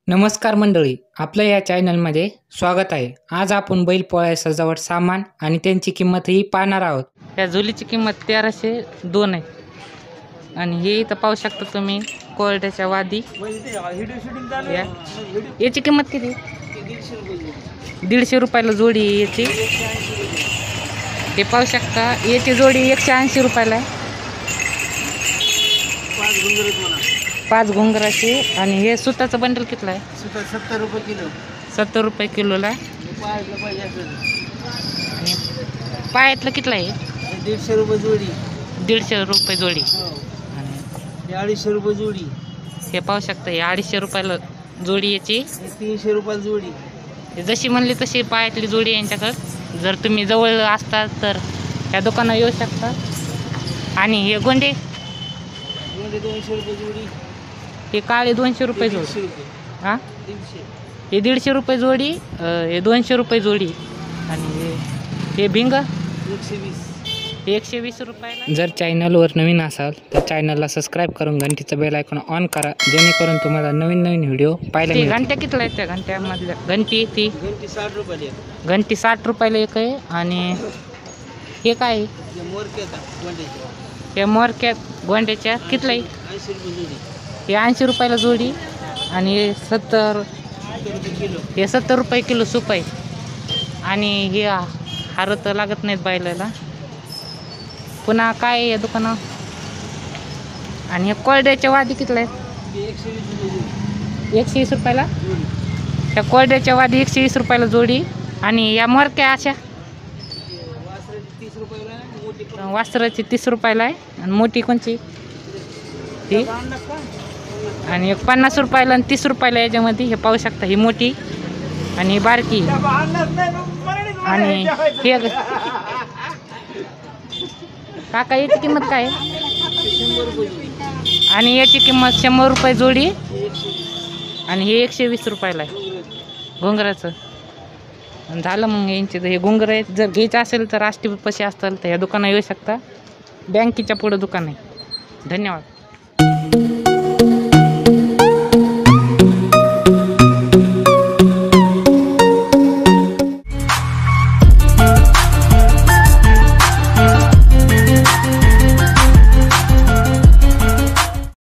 नमस्कार मंडळी, आपल्या या चॅनलमध्ये स्वागत आहे. आज आपण बैलपोळ्या सजावट सामान आणि त्यांची किंमतही पाहणार आहोत. या झुलीची किंमत 1302 आहे आणि हे इथं पाहू शकता तुम्ही कोरड्याच्या वादी. याची किंमत किती? 150 रुपयाला जोडी आहे याची. हे पाहू शकता याची जोडी 180 रुपयाला आहे. 5 घुंगराचे. आणि हे सुताचं बंडल कितला आहे? 70 रुपये किलो. 70 रुपये किलोला. आणि पायातलं कितलं आहे? 150 रुपये जोडी. 150 रुपये जोडी. आणि 250 रुपये जोडी. हे पाहू शकता हे 250 रुपयाला जोडी याची. 300 रुपये जोडी. जशी म्हणली तशी पायातली जोडी यांच्याकडं. जर तुम्ही जवळ असता तर या दुकानात येऊ शकता. आणि हे गोंडे 200 रुपये जोडी. हे काळे 200 रुपये जोडी. 150 रुपये. हां 300. हे 150 रुपये जोडी. हे 200 रुपये जोडी. आणि हे भिंग 120. 120 रुपयाला. जर चॅनलवर नवीन असाल तर चॅनलला सबस्क्राईब करून घंटीचं बेल आयकॉन ऑन करा, जेणेकरून तुम्हाला नवीन नवीन व्हिडिओ पाहायला मिळतील. घंट्या कितीला आहेत? त्या घंट्यामधल्या घंटी ती घंटी 60 रुपये. घंटी 60 रुपयाला एक आहे. आणि हे काय आहे? हे मोरक्या गोंड्याच्या कितला आहे? 80 रुपये जोडी. हे 80 रुपयाला जोडी. आणि हे 70 रुपये किलो. हे 70 रुपये किलो सूप आहे. आणि हे हार तर लागत नाहीत बायलाला. पुन्हा काय आहे या दुकानात? आणि हे कोरड्याच्या वादी कितला आहे? 120 रुपयाला. त्या कोरड्याच्या वादी 120 रुपयाला जोडी. आणि या मोरक्या अशा 30 रुपयाला. वासराची 30 रुपयाला आहे. आणि मोठी कोणची ती? आणि एक 50 रुपयाला आणि 30 रुपयाला. याच्यामध्ये हे पाहू शकता ही मोठी आणि ही बारकी. आणि हे काका याची किंमत काय आहे? 100 रुपये जोडी. आणि याची किंमत 100 रुपये जोडी. आणि हे 120 रुपयाला आहे घुंगराचं. झालं मग यांचे हे घुंगर आहेत. जर घ्यायचं असेल तर राष्ट्रीय पशी असतील तर या दुकानात येऊ शकता. बँकेच्या पुढं दुकान आहे. धन्यवाद.